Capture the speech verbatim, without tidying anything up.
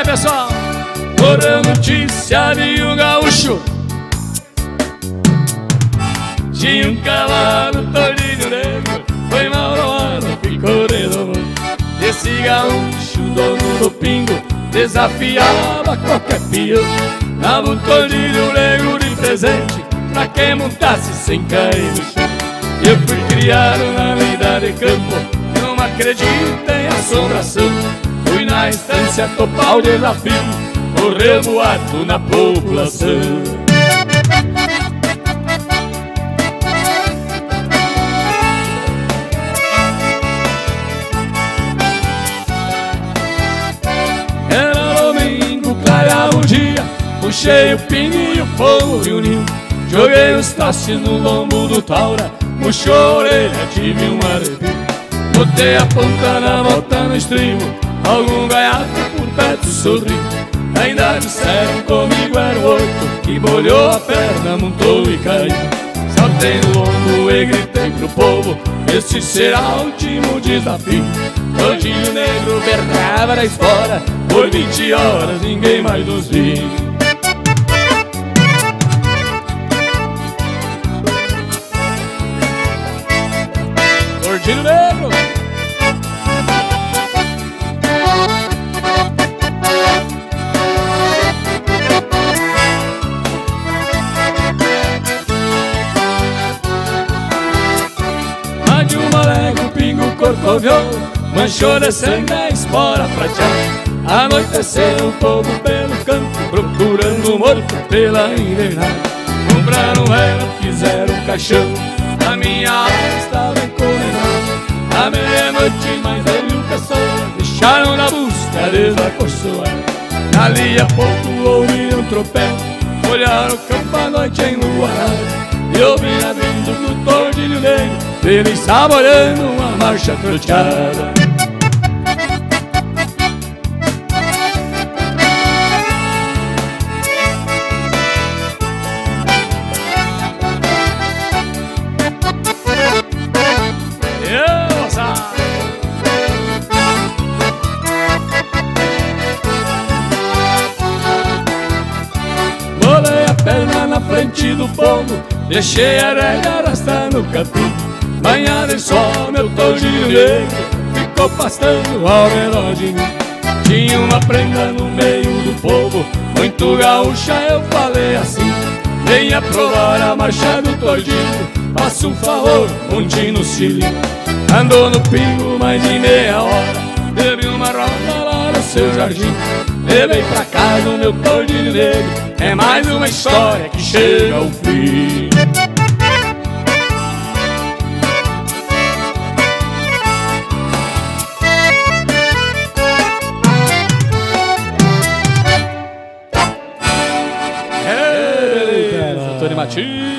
pessoal. Correu notícia de um gaúcho, tinha um cavalo tordilho negro, foi mal no ano, ficou redondo. Esse gaúcho, dono do pingo, desafiava qualquer peão. Dava um tordilho negro de presente pra quem montasse sem cair no chão. Eu fui criado na vida de campo, não acredito em assombração. Fui na estância topar o desafio, correu boato na população. Era domingo, clareava o dia, puxei o pingo e o povo reuniu. Joguei os trastes no lombo do taura, murchou a orelha, tive um arrepio. Botei a ponta na volta no estribo, algum gaiato por perto sorriu. Ainda disseram comigo era o oito, que bolhou a perna, montou e caiu. Saltei no lombo e gritei pro povo, este será o último desafio. Tordilho negro berrava na espora, por vinte horas ninguém mais nos viu. Tordilho negro. Mas de uma légua o pingo corcoviou, manchou de sangue a espora prateada. Anoiteceu o povo pelo campo, procurando morto pela invernada. Compraram ela, fizeram um caixão, a minha alma estava encondenada. À meia-noite mais ele e o pessoal deixaram na busca desacorçoar. Dali a pouco ouviram um tropel, olharam o campo à noite enluarada. E ouviram a vinda do tordilho negro, feliz saboreando uma marcha troteada. Bolei a perna na frente do povo, deixei a rédea arrastando o capim. Banhado em sol, meu tordilho negro ficou pastando ao redor de mim. Tinha uma prenda no meio do povo, muito gaúcha, eu falei assim: venha provar a marcha do tordilho, faça um favor, monte no cilindro. Andou no pingo mais de meia hora, teve uma roda lá no seu jardim. Levei pra casa o meu tordilho negro, é mais uma história que chega ao fim. É, beleza, Tony Matias.